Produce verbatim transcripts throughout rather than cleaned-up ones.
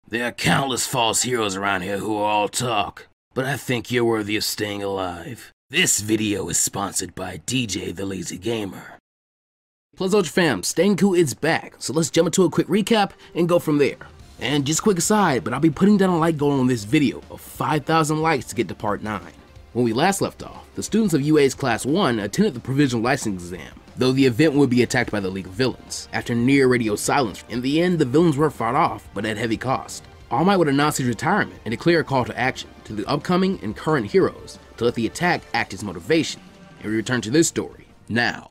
There are countless false heroes around here who are all talk, but I think you're worthy of staying alive. This video is sponsored by D J the Lazy Gamer. Plus Ultra fam, Staying Cool is back, so let's jump into a quick recap and go from there. And just a quick aside, but I'll be putting down a like goal on this video of five thousand likes to get to part nine. When we last left off, the students of U A's Class one attended the provisional license exam, though the event would be attacked by the League of Villains. After near radio silence, in the end the villains were fought off, but at heavy cost. All Might would announce his retirement and declare a call to action to the upcoming and current heroes to let the attack act as motivation, and we return to this story now.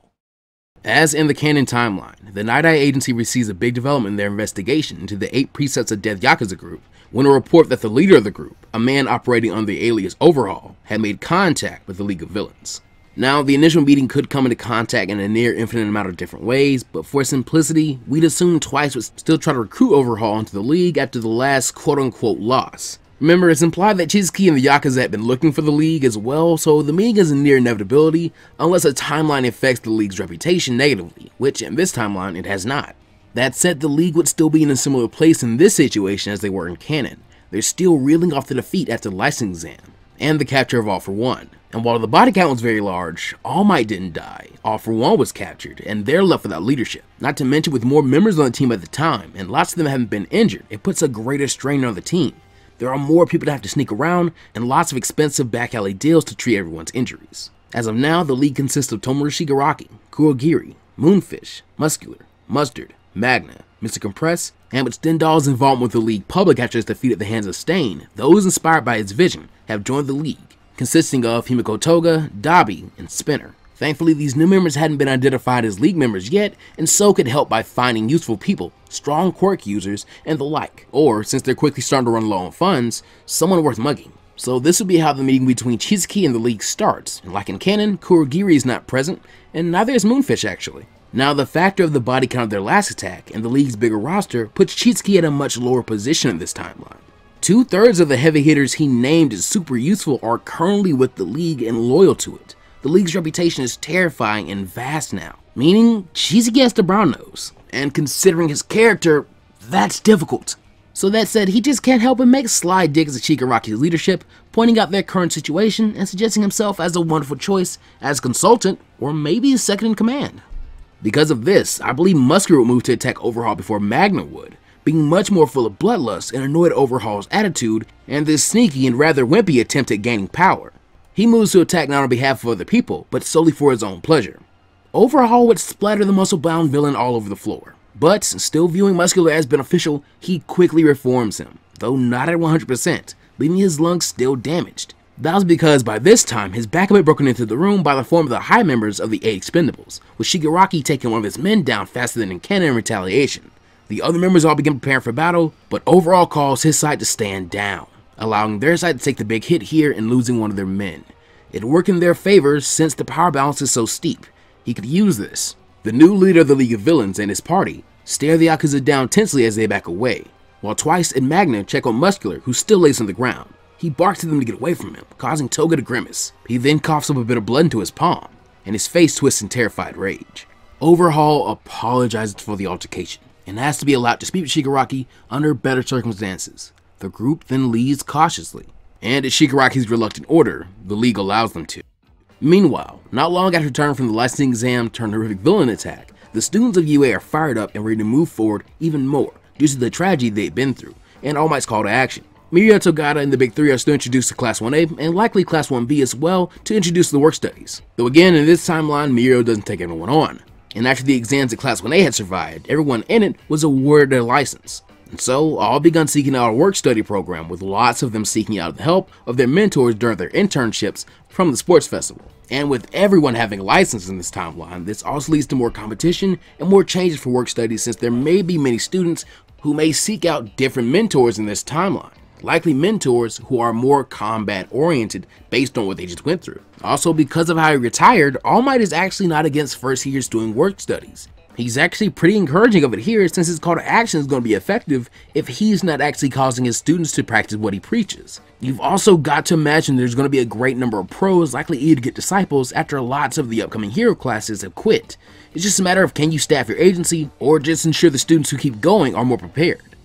As in the canon timeline, the Night Eye Agency receives a big development in their investigation into the eight Precepts of Death Yakuza group when a report that the leader of the group, a man operating under the alias Overhaul, had made contact with the League of Villains. Now, the initial meeting could come into contact in a near infinite amount of different ways, but for simplicity, we'd assume Twice would still try to recruit Overhaul into the League after the last quote-unquote loss. Remember, it's implied that Chizuki and the Yakuza had been looking for the League as well, so the meeting is a near inevitability unless a timeline affects the League's reputation negatively, which in this timeline it has not. That said, the League would still be in a similar place in this situation as they were in canon. They're still reeling off the defeat after the license exam, and the capture of All For One. And while the body count was very large, All Might didn't die, All For One was captured, and they're left without leadership. Not to mention with more members on the team at the time, and lots of them haven't been injured, it puts a greater strain on the team. There are more people to have to sneak around, and lots of expensive back alley deals to treat everyone's injuries. As of now, the League consists of Tomoru Shigaraki, Kurogiri, Moonfish, Muscular, Mustard, Magna, Mister Compress, and with Stendhal's involvement with the League public after his defeat at the hands of Stain, those inspired by his vision have joined the League, consisting of Himiko Toga, Dabi, and Spinner. Thankfully, these new members hadn't been identified as League members yet, and so could help by finding useful people, strong quirk users, and the like, or, since they're quickly starting to run low on funds, someone worth mugging. So this would be how the meeting between Chizuki and the League starts, and like in canon, Kurogiri is not present, and neither is Moonfish actually. Now, the factor of the body count of their last attack and the League's bigger roster puts Chizuki at a much lower position in this timeline. Two-thirds of the heavy hitters he named as super useful are currently with the League and loyal to it. The League's reputation is terrifying and vast now, meaning Chizuki has the brown nose, and considering his character, that's difficult. So that said, he just can't help but make sly digs at Shigaraki's leadership, pointing out their current situation and suggesting himself as a wonderful choice as consultant or maybe second in command. Because of this, I believe Muscular would move to attack Overhaul before Magna would, being much more full of bloodlust and annoyed at Overhaul's attitude and this sneaky and rather wimpy attempt at gaining power. He moves to attack not on behalf of other people, but solely for his own pleasure. Overhaul would splatter the muscle-bound villain all over the floor, but still viewing Muscular as beneficial, he quickly reforms him, though not at one hundred percent, leaving his lungs still damaged. That was because by this time, his backup had broken into the room by the form of the high members of the eight Expendables, with Shigaraki taking one of his men down faster than in canon in retaliation. The other members all begin preparing for battle, but Overhaul calls his side to stand down, allowing their side to take the big hit here and losing one of their men. It worked in their favor since the power balance is so steep. He could use this. The new leader of the League of Villains and his party stare the Yakuza down tensely as they back away, while Twice and Magna check on Muscular, who still lays on the ground. He barks at them to get away from him, causing Toga to grimace. He then coughs up a bit of blood into his palm, and his face twists in terrified rage. Overhaul apologizes for the altercation, and asks to be allowed to speak with Shigaraki under better circumstances. The group then leaves cautiously, and at Shigaraki's reluctant order, the League allows them to. Meanwhile, not long after returning from the licensing exam turned horrific villain attack, the students of U A are fired up and ready to move forward even more due to the tragedy they've been through, and All Might's call to action. Mirio Togata and the Big Three are still introduced to Class one A and likely Class one B as well to introduce the work studies. Though again, in this timeline, Mirio doesn't take everyone on. And after the exams that Class one A had survived, everyone in it was awarded their license. And so, all begun seeking out a work-study program, with lots of them seeking out the help of their mentors during their internships from the sports festival. And with everyone having a license in this timeline, this also leads to more competition and more changes for work studies, since there may be many students who may seek out different mentors in this timeline. Likely mentors who are more combat oriented based on what they just went through. Also, because of how he retired, All Might is actually not against first years doing work studies. He's actually pretty encouraging of it here, since his call to action is going to be effective if he's not actually causing his students to practice what he preaches. You've also got to imagine there's going to be a great number of pros likely eager to get disciples after lots of the upcoming hero classes have quit. It's just a matter of can you staff your agency or just ensure the students who keep going are more prepared.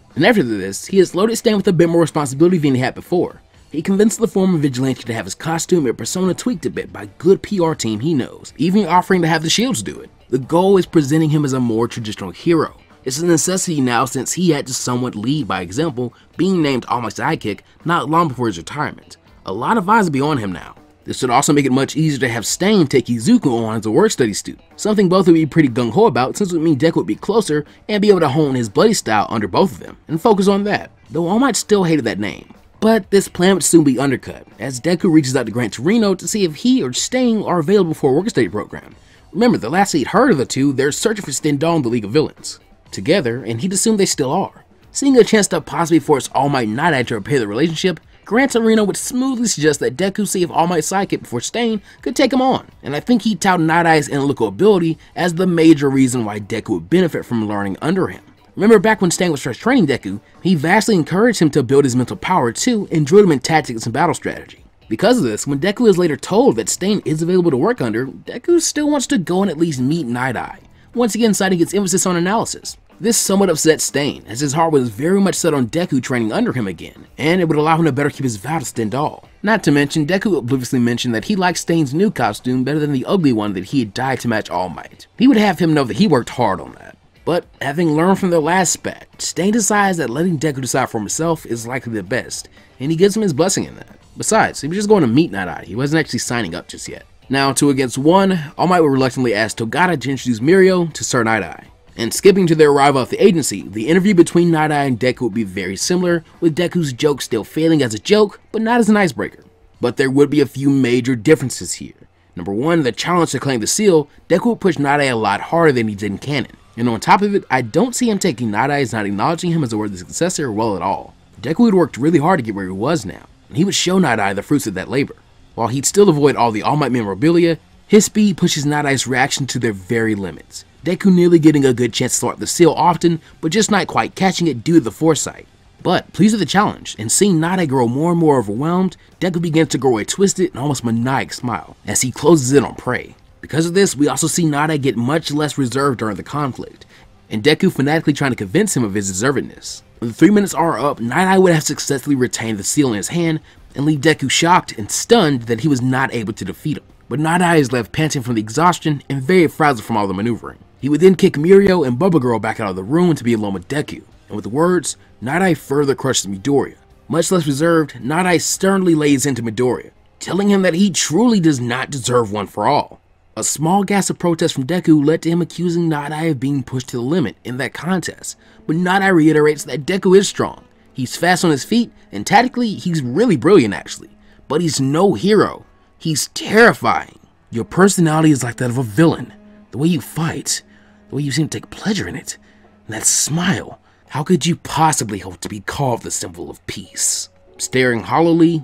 And after this, he has loaded Stain with a bit more responsibility than he had before. He convinced the former vigilante to have his costume and persona tweaked a bit by a good P R team he knows, even offering to have the Shields do it. The goal is presenting him as a more traditional hero. It's a necessity now since he had to somewhat lead by example, being named All Might's sidekick not long before his retirement. A lot of eyes will be on him now. This should also make it much easier to have Stain take Izuku on as a work study student, something both would be pretty gung-ho about since it would mean Deku would be closer and be able to hone his bloody style under both of them, and focus on that, though All Might still hated that name. But this plan would soon be undercut, as Deku reaches out to Gran Torino to see if he or Stain are available for a work study program. Remember, the last he'd heard of the two, they're searching for Stendhal in the League of Villains together, and he'd assumed they still are. Seeing a chance to possibly force All Might and Night Eye to repair the relationship, Gran Torino would smoothly suggest that Deku see if All Might's sidekick before Stain could take him on, and I think he'd tout Night Eye's analytical ability as the major reason why Deku would benefit from learning under him. Remember back when Stain was first training Deku, he vastly encouraged him to build his mental power too and drilled him in tactics and battle strategy. Because of this, when Deku is later told that Stain is available to work under, Deku still wants to go and at least meet Night Eye, once again citing its emphasis on analysis. This somewhat upset Stain, as his heart was very much set on Deku training under him again, and it would allow him to better keep his vow to Stendhal. Not to mention, Deku obliviously mentioned that he liked Stain's new costume better than the ugly one that he had dyed to match All Might. He would have him know that he worked hard on that. But, having learned from their last spat, Stain decides that letting Deku decide for himself is likely the best, and he gives him his blessing in that. Besides, he was just going to meet Night Eye, he wasn't actually signing up just yet. Now, two against one, All Might would reluctantly ask Togata to introduce Mirio to Sir Night Eye. And skipping to their arrival at the agency, the interview between Night Eye and Deku would be very similar, with Deku's joke still failing as a joke, but not as an icebreaker. But there would be a few major differences here. Number one, the challenge to claim the seal, Deku would push Night Eye a lot harder than he did in canon. And on top of it, I don't see him taking Night Eye as not acknowledging him as a worthy successor well at all. Deku had worked really hard to get where he was now, and he would show Night Eye the fruits of that labor. While he'd still avoid all the All Might memorabilia, his speed pushes Night Eye's reaction to their very limits. Deku nearly getting a good chance to thwart the seal often, but just not quite catching it due to the foresight. But pleased with the challenge, and seeing Night Eye grow more and more overwhelmed, Deku begins to grow a twisted and almost maniac smile as he closes in on prey. Because of this, we also see Night Eye get much less reserved during the conflict, and Deku fanatically trying to convince him of his deservedness. When the three minutes are up, Night Eye would have successfully retained the seal in his hand and leave Deku shocked and stunned that he was not able to defeat him. But Night Eye is left panting from the exhaustion and very frazzled from all the maneuvering. He would then kick Mirio and Bubba Girl back out of the room to be alone with Deku, and with the words, Night Eye further crushes Midoriya. Much less reserved, Night Eye sternly lays into Midoriya, telling him that he truly does not deserve one for all. A small gasp of protest from Deku led to him accusing Night Eye of being pushed to the limit in that contest, but Night Eye reiterates that Deku is strong. He's fast on his feet, and tactically, he's really brilliant actually, but he's no hero. He's terrifying. Your personality is like that of a villain. The way you fight, the way you seem to take pleasure in it, and that smile. How could you possibly hope to be called the symbol of peace? Staring hollowly,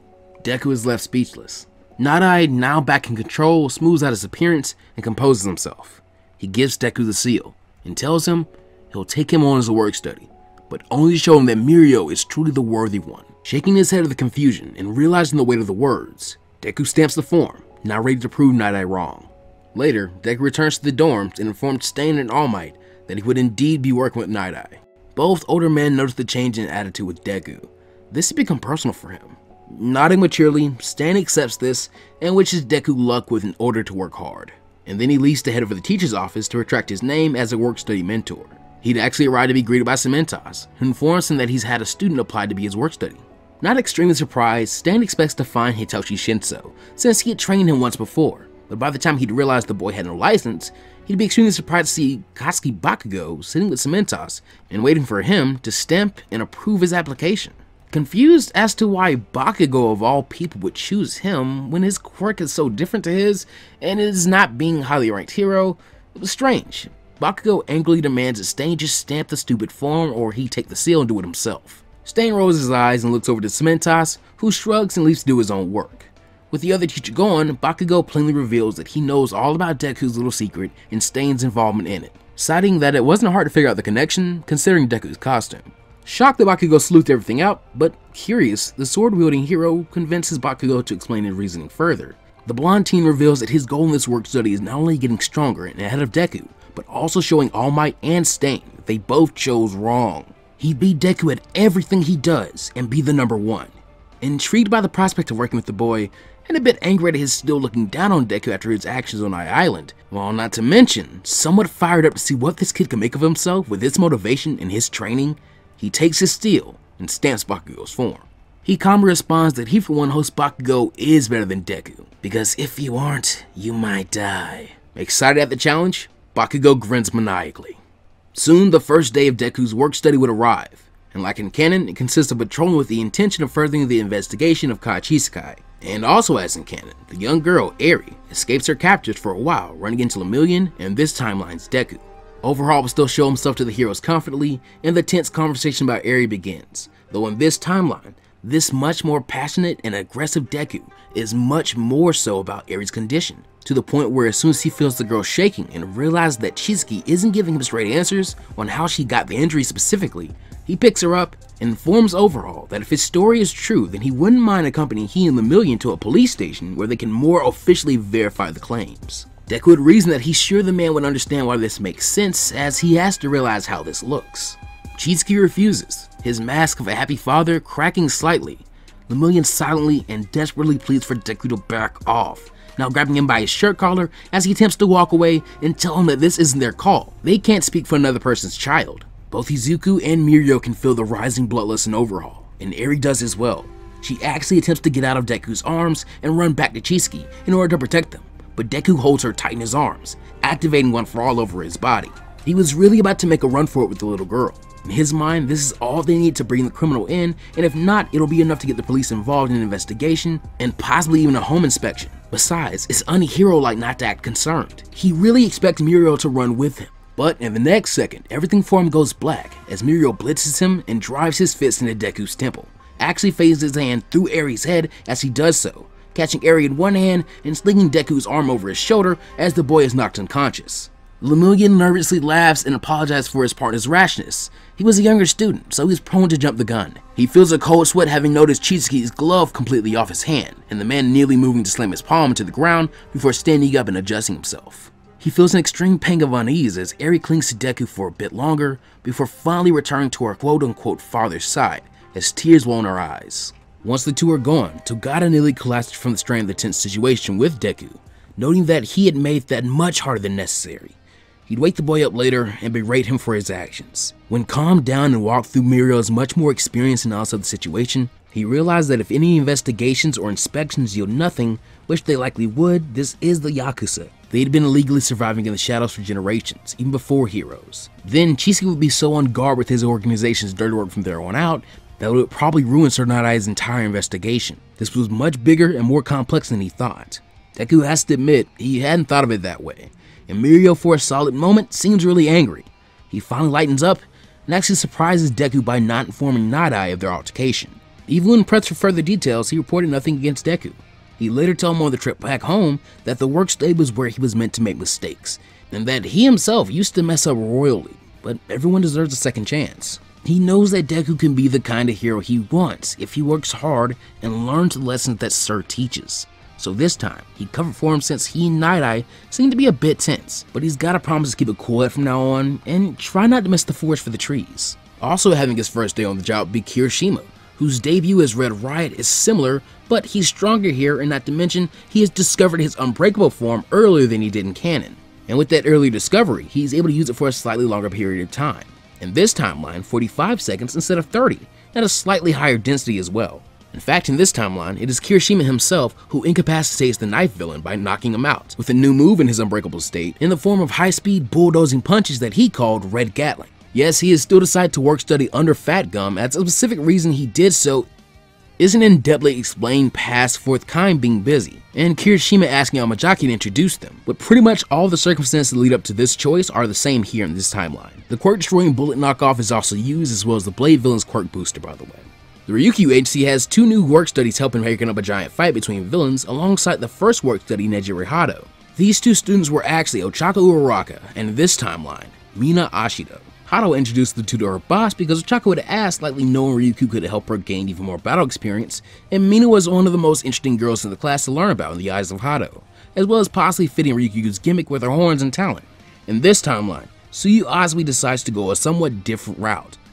Deku is left speechless. Night Eye, now back in control, smooths out his appearance and composes himself. He gives Deku the seal and tells him he'll take him on as a work study, but only to show him that Mirio is truly the worthy one. Shaking his head at the confusion and realizing the weight of the words, Deku stamps the form, now ready to prove Night Eye wrong. Later, Deku returns to the dorms and informs Stain and All Might that he would indeed be working with Night Eye. Both older men notice the change in attitude with Deku. This has become personal for him. Nodding maturely, Stain accepts this and wishes Deku luck with an order to work hard. And then he leaves to head over to the teacher's office to retract his name as a work study mentor. He'd actually arrived to be greeted by Cementos, who informs him that he's had a student apply to be his work study. Not extremely surprised, Stain expects to find Hitoshi Shinso, since he had trained him once before, but by the time he'd realized the boy had no license, he'd be extremely surprised to see Katsuki Bakugo sitting with Cementos and waiting for him to stamp and approve his application. Confused as to why Bakugo of all people would choose him when his quirk is so different to his and is not being a highly ranked hero, it was strange. Bakugo angrily demands that Stain just stamp the stupid form or he take the seal and do it himself. Stain rolls his eyes and looks over to Cementos, who shrugs and leaves to do his own work. With the other teacher gone, Bakugo plainly reveals that he knows all about Deku's little secret and Stain's involvement in it, citing that it wasn't hard to figure out the connection considering Deku's costume. Shocked that Bakugo sleuthed everything out, but curious, the sword-wielding hero convinces Bakugo to explain his reasoning further. The blonde teen reveals that his goal in this work study is not only getting stronger and ahead of Deku, but also showing All Might and Stain that they both chose wrong. He'd beat Deku at everything he does and be the number one. Intrigued by the prospect of working with the boy, and a bit angry at his still looking down on Deku after his actions on Eye Island, while not to mention somewhat fired up to see what this kid can make of himself with his motivation and his training, he takes his steel and stamps Bakugo's form. He calmly responds that he for one hopes Bakugo is better than Deku, because if you aren't, you might die. Excited at the challenge, Bakugo grins maniacally. Soon the first day of Deku's work study would arrive, and like in canon, it consists of patrolling with the intention of furthering the investigation of Kai Chisaki. And also as in canon, the young girl, Eri, escapes her captors for a while, running into Lemillion and this timeline's Deku. Overhaul will still show himself to the heroes confidently, and the tense conversation about Eri begins, though in this timeline, this much more passionate and aggressive Deku is much more so about Eri's condition, to the point where as soon as he feels the girl shaking and realizes that Chisaki isn't giving him straight answers on how she got the injury specifically, he picks her up and informs Overhaul that if his story is true, then he wouldn't mind accompanying he and Lemillion to a police station where they can more officially verify the claims. Deku would reason that he's sure the man would understand why this makes sense, as he has to realize how this looks. Chisaki refuses, his mask of a happy father cracking slightly. Lemillion silently and desperately pleads for Deku to back off, now grabbing him by his shirt collar as he attempts to walk away and tell him that this isn't their call. They can't speak for another person's child. Both Izuku and Mirio can feel the rising bloodlust in Overhaul, and Eri does as well. She actually attempts to get out of Deku's arms and run back to Chisaki in order to protect them, but Deku holds her tight in his arms, activating one for all over his body. He was really about to make a run for it with the little girl. In his mind, this is all they need to bring the criminal in, and if not, it'll be enough to get the police involved in an investigation, and possibly even a home inspection. Besides, it's unhero-like not to act concerned. He really expects Mirio to run with him. But in the next second, everything for him goes black as Mirio blitzes him and drives his fist into Deku's temple, actually phases his hand through Eri's head as he does so, catching Eri in one hand and slinging Deku's arm over his shoulder as the boy is knocked unconscious. Lemillion nervously laughs and apologizes for his partner's rashness. He was a younger student, so he's prone to jump the gun. He feels a cold sweat having noticed Chisaki's glove completely off his hand, and the man nearly moving to slam his palm into the ground before standing up and adjusting himself. He feels an extreme pang of unease as Eri clings to Deku for a bit longer before finally returning to her quote-unquote father's side as tears well in her eyes. Once the two are gone, Togata nearly collapsed from the strain of the tense situation with Deku, noting that he had made that much harder than necessary. He'd wake the boy up later and berate him for his actions. When calmed down and walked through Mirio's much more experienced analysis of the situation, he realized that if any investigations or inspections yield nothing, which they likely would, this is the Yakuza. They'd been illegally surviving in the shadows for generations, even before Heroes. Then Chisaki would be so on guard with his organization's dirty work from there on out that it would probably ruin Sir Night-Eye's entire investigation. This was much bigger and more complex than he thought. Deku has to admit he hadn't thought of it that way, and Mirio for a solid moment seems really angry. He finally lightens up and actually surprises Deku by not informing Night-Eye of their altercation. Even when pressed for further details, he reported nothing against Deku. He later told him on the trip back home that the work study was where he was meant to make mistakes, and that he himself used to mess up royally, but everyone deserves a second chance. He knows that Deku can be the kind of hero he wants if he works hard and learns the lessons that Sir teaches. So this time, he covered for him since he and Night-Eye seem to be a bit tense, but he's gotta promise to keep it quiet from now on and try not to miss the forest for the trees. Also having his first day on the job be Kirishima, whose debut as Red Riot is similar, but he's stronger here, and not to mention, he has discovered his unbreakable form earlier than he did in canon. And with that early discovery, he's able to use it for a slightly longer period of time. In this timeline, forty-five seconds instead of thirty, at a slightly higher density as well. In fact, in this timeline, it is Kirishima himself who incapacitates the knife villain by knocking him out, with a new move in his unbreakable state in the form of high-speed bulldozing punches that he called Red Gatling. Yes, he has still decided to work study under Fat Gum, as a specific reason he did so isn't in-depthly explained past fourth kind being busy, and Kirishima asking Yamazaki to introduce them, but pretty much all the circumstances that lead up to this choice are the same here in this timeline. The quirk-destroying bullet knockoff is also used, as well as the Blade villain's quirk booster, by the way. The Ryukyu Agency has two new work studies helping breaking up a giant fight between villains alongside the first work study, Nejire Hado. These two students were actually Ochako Uraraka, and in this timeline, Mina Ashido. Hado introduced the two to her boss because Ochako had asked, likely knowing Ryukyu could help her gain even more battle experience, and Mina was one of the most interesting girls in the class to learn about in the eyes of Hado, as well as possibly fitting Ryukyu's gimmick with her horns and talent. In this timeline, Tsuyu Azumi decides to go a somewhat different route,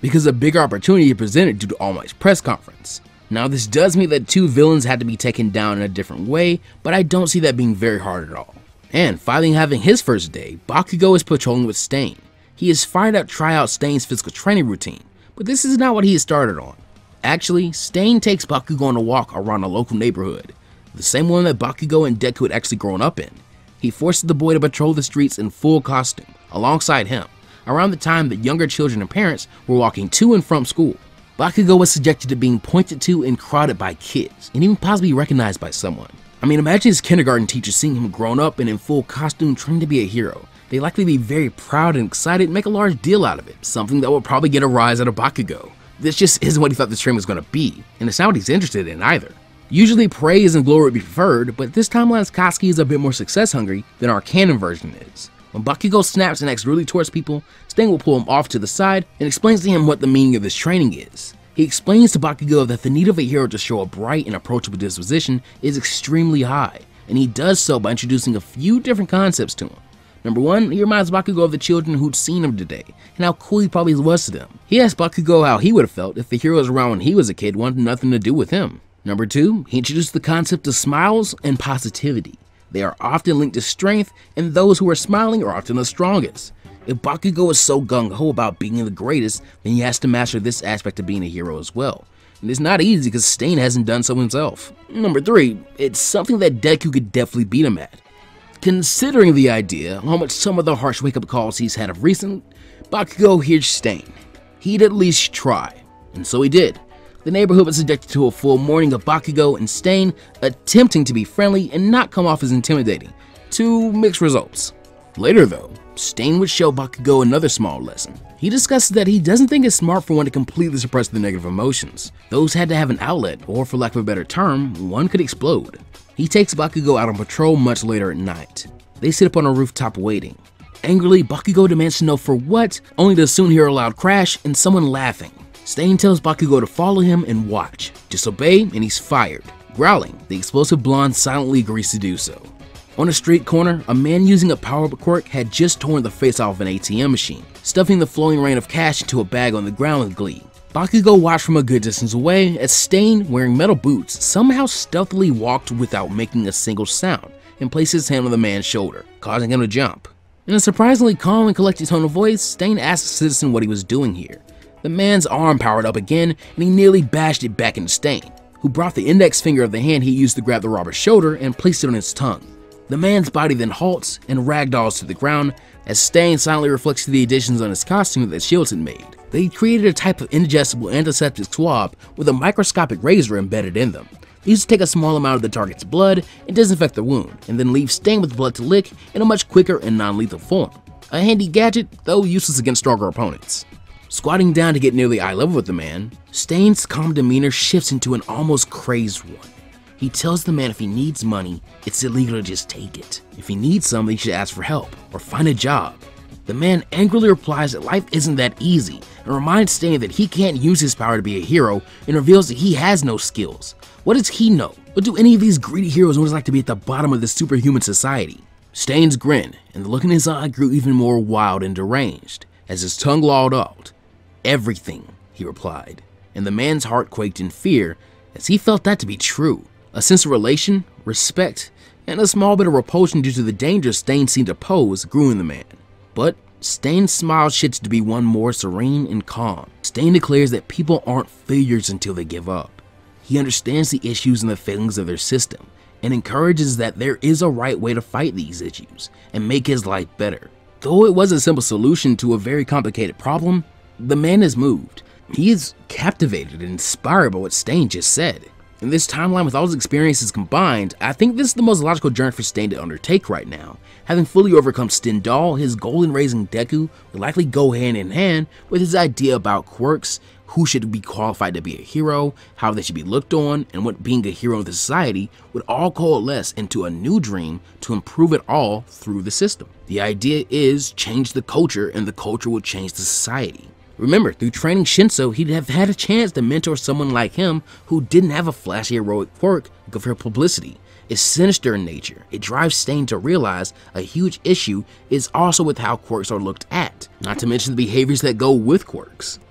because a bigger opportunity presented due to All Might's press conference. Now this does mean that two villains had to be taken down in a different way, but I don't see that being very hard at all. And finally having his first day, Bakugo is patrolling with Stain. He is fired up to try out Stain's physical training routine, but this is not what he has started on. Actually, Stain takes Bakugo on a walk around a local neighborhood, the same one that Bakugo and Deku had actually grown up in. He forces the boy to patrol the streets in full costume, alongside him, around the time that younger children and parents were walking to and from school. Bakugo was subjected to being pointed to and crowded by kids, and even possibly recognized by someone. I mean, imagine his kindergarten teacher seeing him grown up and in full costume trained to be a hero. They'd likely be very proud and excited and make a large deal out of it, something that would probably get a rise out of Bakugo. This just isn't what he thought this train was going to be, and it's not what he's interested in either. Usually praise and glory would be preferred, but this timeline's Katsuki is a bit more success hungry than our canon version is. When Bakugo snaps and acts rudely towards people, Stain will pull him off to the side and explains to him what the meaning of this training is. He explains to Bakugo that the need of a hero to show a bright and approachable disposition is extremely high, and he does so by introducing a few different concepts to him. Number one, he reminds Bakugo of the children who'd seen him today, and how cool he probably was to them. He asks Bakugo how he would have felt if the heroes around when he was a kid wanted nothing to do with him. Number two, he introduced the concept of smiles and positivity. They are often linked to strength, and those who are smiling are often the strongest. If Bakugo is so gung-ho about being the greatest, then he has to master this aspect of being a hero as well. And it's not easy because Stain hasn't done so himself. Number three, it's something that Deku could definitely beat him at. Considering the idea, how much some of the harsh wake-up calls he's had of recent, Bakugo hears Stain. He'd at least try, and so he did. The neighborhood was subjected to a full morning of Bakugo and Stain attempting to be friendly and not come off as intimidating, to mixed results. Later though, Stain would show Bakugo another small lesson. He discusses that he doesn't think it's smart for one to completely suppress the negative emotions. Those had to have an outlet, or for lack of a better term, one could explode. He takes Bakugo out on patrol much later at night. They sit up on a rooftop waiting. Angrily, Bakugo demands to know for what, only to soon hear a loud crash and someone laughing. Stain tells Bakugo to follow him and watch. Disobey and he's fired. Growling, the explosive blonde silently agrees to do so. On a street corner, a man using a power-up quirk had just torn the face off an A T M machine, stuffing the flowing rain of cash into a bag on the ground with glee. Bakugo watched from a good distance away as Stain, wearing metal boots, somehow stealthily walked without making a single sound and placed his hand on the man's shoulder, causing him to jump. In a surprisingly calm and collected tone of voice, Stain asked the citizen what he was doing here. The man's arm powered up again, and he nearly bashed it back into Stain, who brought the index finger of the hand he used to grab the robber's shoulder and placed it on his tongue. The man's body then halts and ragdolls to the ground as Stain silently reflects the additions on his costume that Shields had made. They created a type of indigestible antiseptic swab with a microscopic razor embedded in them. They used to take a small amount of the target's blood and disinfect the wound, and then leave Stain with blood to lick in a much quicker and non-lethal form. A handy gadget, though useless against stronger opponents. Squatting down to get nearly eye level with the man, Stain's calm demeanor shifts into an almost crazed one. He tells the man if he needs money, it's illegal to just take it. If he needs something, he should ask for help or find a job. The man angrily replies that life isn't that easy and reminds Stain that he can't use his power to be a hero and reveals that he has no skills. What does he know? What do any of these greedy heroes know what it's like to be at the bottom of this superhuman society? Stain's grin, and the look in his eye grew even more wild and deranged as his tongue lolled out. Everything, he replied, and the man's heart quaked in fear as he felt that to be true. A sense of relation, respect, and a small bit of repulsion due to the danger Stain seemed to pose grew in the man. But Stain's smile shifts to be one more serene and calm. Stain declares that people aren't failures until they give up. He understands the issues and the failings of their system, and encourages that there is a right way to fight these issues and make his life better. Though it was a simple solution to a very complicated problem, the man is moved. He is captivated and inspired by what Stain just said. In this timeline with all his experiences combined, I think this is the most logical journey for Stain to undertake right now. Having fully overcome Stendhal, his goal in raising Deku would likely go hand in hand with his idea about quirks, who should be qualified to be a hero, how they should be looked on, and what being a hero in the society would all coalesce into a new dream to improve it all through the system. The idea is change the culture and the culture will change the society. Remember, through training Shinso, he'd have had a chance to mentor someone like him who didn't have a flashy heroic quirk good for publicity. It's sinister in nature. It drives Stain to realize a huge issue is also with how quirks are looked at, not to mention the behaviors that go with quirks.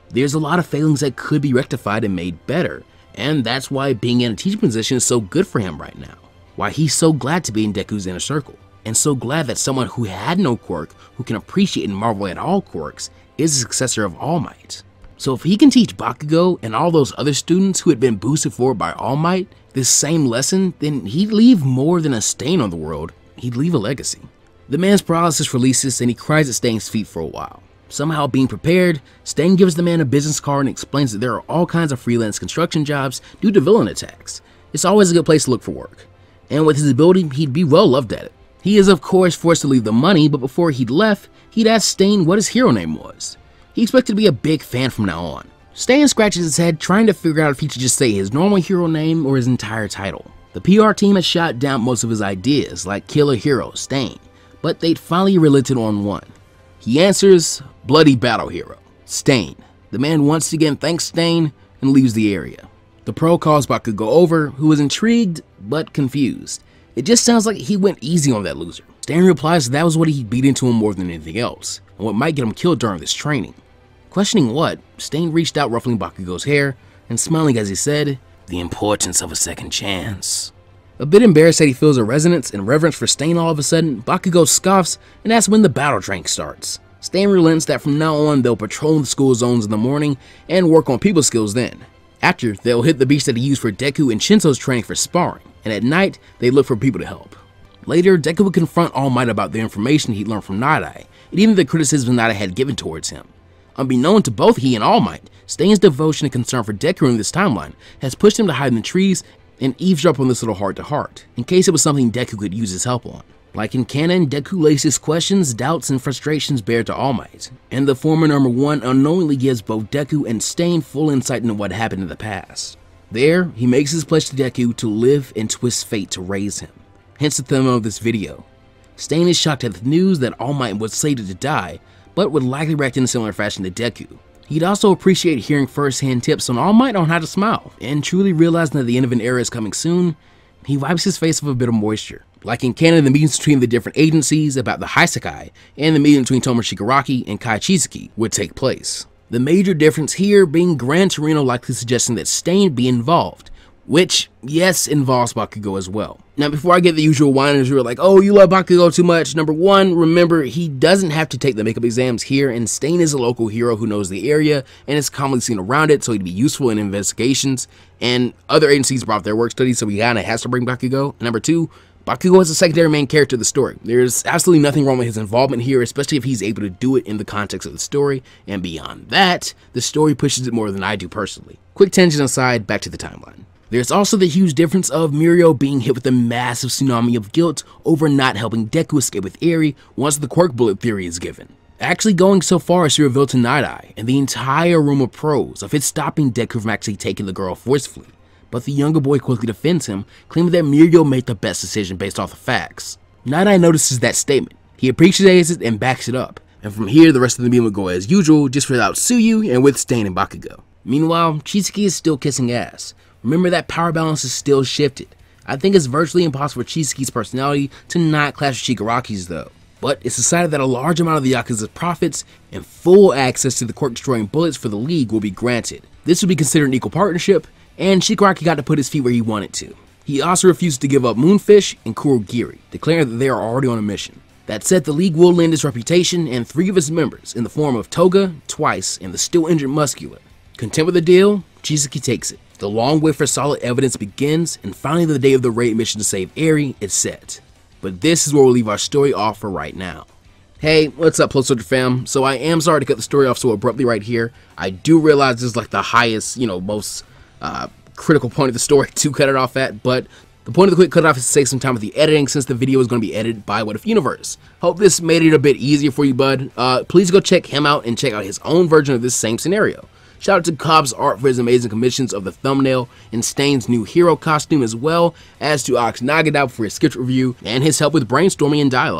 There's a lot of failings that could be rectified and made better, and that's why being in a teaching position is so good for him right now. Why he's so glad to be in Deku's inner circle, and so glad that someone who had no quirk, who can appreciate and marvel at all quirks, is the successor of All Might. So if he can teach Bakugo and all those other students who had been boosted forward by All Might this same lesson, then he'd leave more than a stain on the world, he'd leave a legacy. The man's paralysis releases and he cries at Stain's feet for a while. Somehow being prepared, Stain gives the man a business card and explains that there are all kinds of freelance construction jobs due to villain attacks. It's always a good place to look for work. And with his ability, he'd be well loved at it. He is of course forced to leave the money, but before he'd left, he'd asked Stain what his hero name was. He expected to be a big fan from now on. Stain scratches his head trying to figure out if he should just say his normal hero name or his entire title. The P R team had shot down most of his ideas, like Killer Hero, Stain, but they'd finally relented on one. He answers, Bloody Battle Hero, Stain. The man once again thanks Stain and leaves the area. The pro calls Bakugo over, who is intrigued but confused. It just sounds like he went easy on that loser. Stain replies that, that was what he beat into him more than anything else, and what might get him killed during this training. Questioning what, Stain reached out ruffling Bakugo's hair and smiling as he said, the importance of a second chance. A bit embarrassed that he feels a resonance and reverence for Stain all of a sudden, Bakugo scoffs and asks when the battle train starts. Stain relents that from now on they'll patrol the school zones in the morning and work on people skills then. After, they'll hit the beach that he used for Deku and Shinso's training for sparring, and at night, they look for people to help. Later, Deku would confront All Might about the information he'd learned from Night Eye, and even the criticism Night Eye had given towards him. Unbeknown to both he and All Might, Stain's devotion and concern for Deku in this timeline has pushed him to hide in the trees and eavesdrop on this little heart-to-heart, in case it was something Deku could use his help on. Like in canon, Deku lays his questions, doubts, and frustrations bare to All Might, and the former number one unknowingly gives both Deku and Stain full insight into what happened in the past. There, he makes his pledge to Deku to live and twist fate to raise him. Hence the thumbnail of this video. Stain is shocked at the news that All Might was slated to die, but would likely react in a similar fashion to Deku. He'd also appreciate hearing first-hand tips on All Might on how to smile, and truly realizing that the end of an era is coming soon, he wipes his face with a bit of moisture. Like in canon, the meetings between the different agencies about the Hisekai and the meeting between Tomo Shigaraki and Kai Chisaki would take place. The major difference here being Gran Torino likely suggesting that Stain be involved, which, yes, involves Bakugo as well. Now, before I get the usual whiners who are like, oh, you love Bakugo too much, number one, remember, he doesn't have to take the makeup exams here, and Stain is a local hero who knows the area and is commonly seen around it, so he'd be useful in investigations, and other agencies brought their work studies, so he kinda has to bring Bakugo. And number two, Bakugo is a secondary main character of the story. There's absolutely nothing wrong with his involvement here, especially if he's able to do it in the context of the story, and beyond that, the story pushes it more than I do personally. Quick tangent aside, back to the timeline. There's also the huge difference of Mirio being hit with a massive tsunami of guilt over not helping Deku escape with Eri once the quirk bullet theory is given. Actually going so far as to reveal to Night Eye and the entire room of pros of it stopping Deku from actually taking the girl forcefully. But the younger boy quickly defends him, claiming that Mirio made the best decision based off the facts. Night Eye notices that statement, he appreciates it and backs it up, and from here the rest of the meeting would go as usual, just without Tsuyu and with Stain and Bakugo. Meanwhile, Chisaki is still kissing ass. Remember that power balance is still shifted. I think it's virtually impossible for Chisaki's personality to not clash with Shigaraki's though. But it's decided that a large amount of the Yakuza's profits and full access to the quirk-destroying bullets for the League will be granted. This would be considered an equal partnership, and Shigaraki got to put his feet where he wanted to. He also refused to give up Moonfish and Kurogiri, declaring that they are already on a mission. That said, the League will lend its reputation and three of its members in the form of Toga, Twice, and the still injured Muscular. Content with the deal, Chisaki takes it. The long wait for solid evidence begins, and finally the day of the raid mission to save Eri is set. But this is where we'll leave our story off for right now. Hey, what's up, Plus Soldier fam? So I am sorry to cut the story off so abruptly right here. I do realize this is like the highest, you know, most uh, critical point of the story to cut it off at, but the point of the quick cutoff is to save some time with the editing since the video is going to be edited by What If Universe. Hope this made it a bit easier for you, bud. Uh, please go check him out and check out his own version of this same scenario. Shout out to Cobb's art for his amazing commissions of the thumbnail and Stain's new hero costume, as well as to Ox Nagadao for his sketch review and his help with brainstorming and dialogue.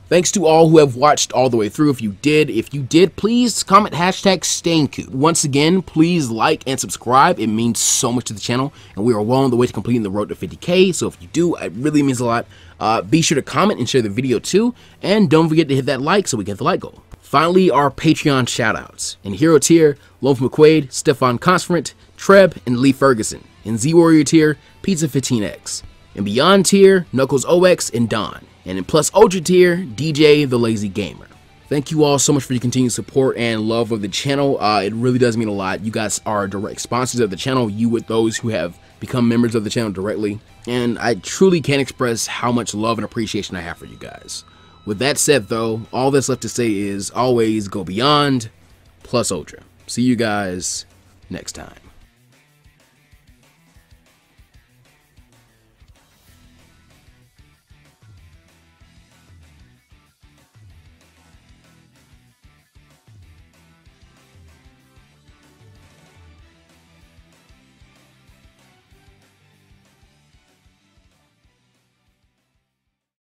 Thanks to all who have watched all the way through. If you did, if you did, please comment hashtag Stanku. Once again, please like and subscribe. It means so much to the channel, and we are well on the way to completing the road to fifty K. So if you do, it really means a lot. Uh, be sure to comment and share the video too, and don't forget to hit that like so we get the like goal. Finally, our Patreon shoutouts. In Hero tier, Loaf McQuaid, Stefan Consferent, Treb, and Lee Ferguson. In Z Warrior tier, Pizza fifteen X. In Beyond tier, Knuckles O X and Don. And in Plus Ultra tier, D J the Lazy Gamer. Thank you all so much for your continued support and love of the channel. Uh, it really does mean a lot. You guys are direct sponsors of the channel, you with those who have become members of the channel directly. And I truly can't express how much love and appreciation I have for you guys. With that said though, all that's left to say is always go beyond, plus ultra. See you guys next time.